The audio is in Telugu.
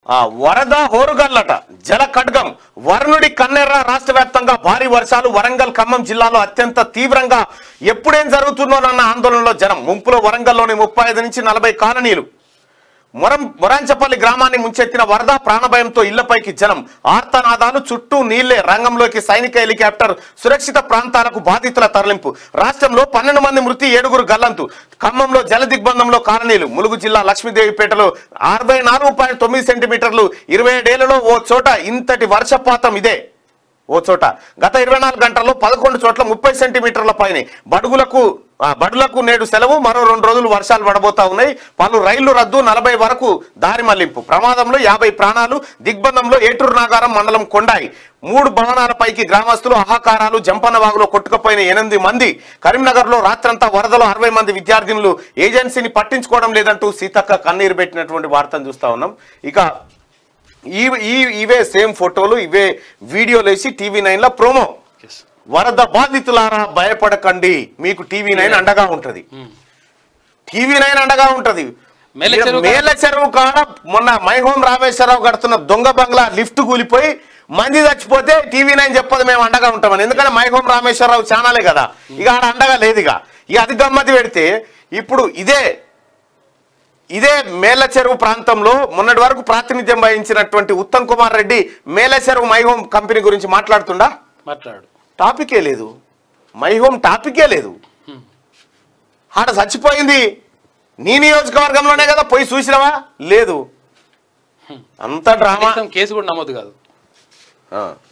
వరద హోరుగల్లట జల ఖడ్గం వరుణుడి కన్నెర్ర రాష్ట్ర వ్యాప్తంగా భారీ వర్షాలు వరంగల్ ఖమ్మం జిల్లాలో అత్యంత తీవ్రంగా ఎప్పుడేం జరుగుతుందోనన్న ఆందోళనలో జనం ముంపులో వరంగల్లోని 35 నుంచి 40 కాలనీలు మొరాంచపల్లి గ్రామాన్ని ముంచెత్తిన వరద ప్రాణభయంతో ఇళ్లపైకి జనం ఆర్తనాదాలు చుట్టూ నీళ్లే రంగంలోకి సైనిక హెలికాప్టర్ సురక్షిత ప్రాంతాలకు బాధితుల తరలింపు రాష్ట్రంలో 12 మంది మృతి 7గురు గల్లంతు ఖమ్మంలో జల దిగ్బంధంలో కాలనీలు ములుగు జిల్లా లక్ష్మీదేవిపేటలో 64.9 సెంటీమీటర్లు 27 ఏళ్లలో ఓ చోట ఇంతటి వర్షపాతం ఇదే ఓ చోట గత 24 గంటల్లో 11 చోట్ల 30 సెంటీమీటర్ల పైనే బడులకు నేడు సెలవు మరో 2 రోజులు వర్షాలు పడబోతా ఉన్నాయి పలు రైళ్లు రద్దు 40 వరకు దారి మళ్లింపు ప్రమాదంలో 50 ప్రాణాలు దిగ్బంధంలో ఏటూరు నాగారం మండలం కొండాయి 3 భవనాలపైకి గ్రామస్తులు ఆహాకారాలు జంపన్నవాగులో కొట్టుకుపోయిన 8 మంది కరీంనగర్లో రాత్రంతా వరదలో 60 మంది విద్యార్థినులు ఏజెన్సీని పట్టించుకోవడం లేదంటూ సీతక్క కన్నీరు పెట్టినటువంటి వార్తను చూస్తా ఉన్నాం ఇక ఇవే సేమ్ ఫోటోలు ఇవే వీడియోలు వేసి TV9 లో ప్రోమో వరద బాధితులారా భయపడకండి మీకు TV9 అండగా ఉంటది TV9 అండగా ఉంటది మేల చెరువు కాడ మొన్న మైహోం రామేశ్వరరావు కడుతున్న దొంగ బంగ్లా లిఫ్ట్ కూలిపోయి మంది చచ్చిపోతే TV9 చెప్పదు మేము అండగా ఉంటామని ఎందుకంటే మైహోం రామేశ్వరరావు ఛానలే కదా ఇక ఆడ అండగా లేదు ఇక అది గమ్మతి పెడితే ఇప్పుడు ఇదే మేల చెరువు ప్రాంతంలో మొన్నటి వరకు ప్రాతినిధ్యం వహించినటువంటి ఉత్తమ్ కుమార్ రెడ్డి మేల చెరువు మైహోం కంపెనీ గురించి మాట్లాడుతుండా టాపికే లేదు మైహోం టాపికే లేదు ఆడ చచ్చిపోయింది నీ నియోజకవర్గంలోనే కదా పోయి చూసినావా లేదు అంత డ్రామా కేసు కూడా నమోదు కాదు